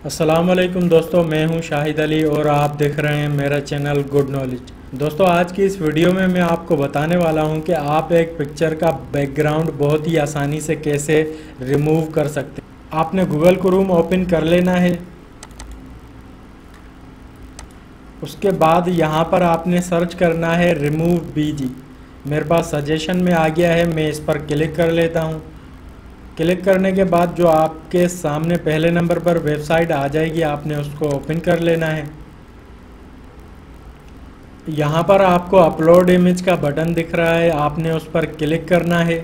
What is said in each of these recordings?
अस्सलामुअलैकुम दोस्तों, मैं हूं शाहिद अली और आप देख रहे हैं मेरा चैनल गुड नॉलेज। दोस्तों, आज की इस वीडियो में मैं आपको बताने वाला हूं कि आप एक पिक्चर का बैकग्राउंड बहुत ही आसानी से कैसे रिमूव कर सकते हैं। आपने गूगल क्रोम ओपन कर लेना है। उसके बाद यहां पर आपने सर्च करना है रिमूव बीजी। मेरे पास सजेशन में आ गया है, मैं इस पर क्लिक कर लेता हूं। क्लिक करने के बाद जो आपके सामने पहले नंबर पर वेबसाइट आ जाएगी, आपने उसको ओपन कर लेना है। यहाँ पर आपको अपलोड इमेज का बटन दिख रहा है, आपने उस पर क्लिक करना है।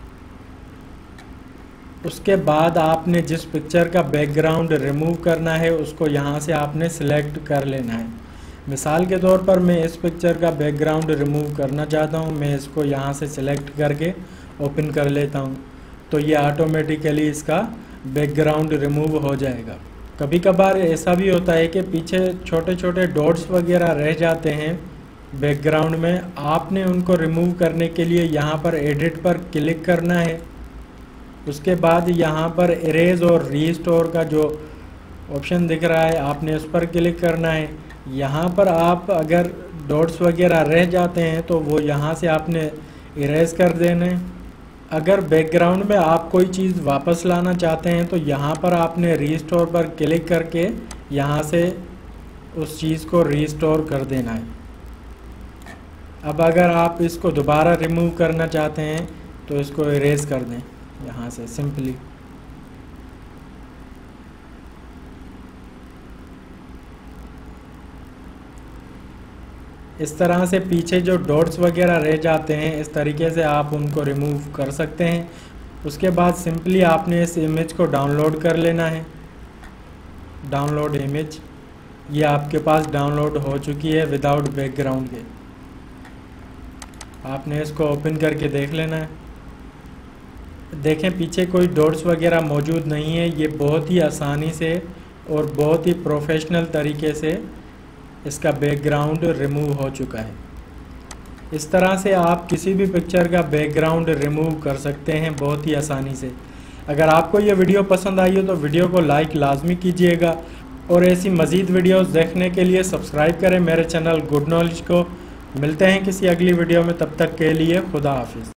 उसके बाद आपने जिस पिक्चर का बैकग्राउंड रिमूव करना है उसको यहाँ से आपने सिलेक्ट कर लेना है। मिसाल के तौर पर मैं इस पिक्चर का बैकग्राउंड रिमूव करना चाहता हूँ, मैं इसको यहाँ से सिलेक्ट करके ओपन कर लेता हूँ, तो ये ऑटोमेटिकली इसका बैकग्राउंड रिमूव हो जाएगा। कभी कभार ऐसा भी होता है कि पीछे छोटे छोटे डॉट्स वगैरह रह जाते हैं बैकग्राउंड में, आपने उनको रिमूव करने के लिए यहाँ पर एडिट पर क्लिक करना है। उसके बाद यहाँ पर इरेज और रीस्टोर का जो ऑप्शन दिख रहा है, आपने उस पर क्लिक करना है। यहाँ पर आप अगर डॉट्स वगैरह रह जाते हैं तो वो यहाँ से आपने इरेज कर देना है। अगर बैकग्राउंड में आप कोई चीज़ वापस लाना चाहते हैं तो यहाँ पर आपने रीस्टोर पर क्लिक करके यहाँ से उस चीज़ को रीस्टोर कर देना है। अब अगर आप इसको दोबारा रिमूव करना चाहते हैं तो इसको इरेज कर दें यहाँ से सिंपली। इस तरह से पीछे जो डॉट्स वगैरह रह जाते हैं, इस तरीके से आप उनको रिमूव कर सकते हैं। उसके बाद सिंपली आपने इस इमेज को डाउनलोड कर लेना है। डाउनलोड इमेज, ये आपके पास डाउनलोड हो चुकी है विदाउट बैकग्राउंड के। आपने इसको ओपन करके देख लेना है। देखें, पीछे कोई डॉट्स वगैरह मौजूद नहीं है। ये बहुत ही आसानी से और बहुत ही प्रोफेशनल तरीके से इसका बैकग्राउंड रिमूव हो चुका है। इस तरह से आप किसी भी पिक्चर का बैकग्राउंड रिमूव कर सकते हैं बहुत ही आसानी से। अगर आपको ये वीडियो पसंद आई हो तो वीडियो को लाइक लाजमी कीजिएगा और ऐसी मज़ीद वीडियोस देखने के लिए सब्सक्राइब करें मेरे चैनल गुड नॉलेज को। मिलते हैं किसी अगली वीडियो में, तब तक के लिए खुदा हाफिज़।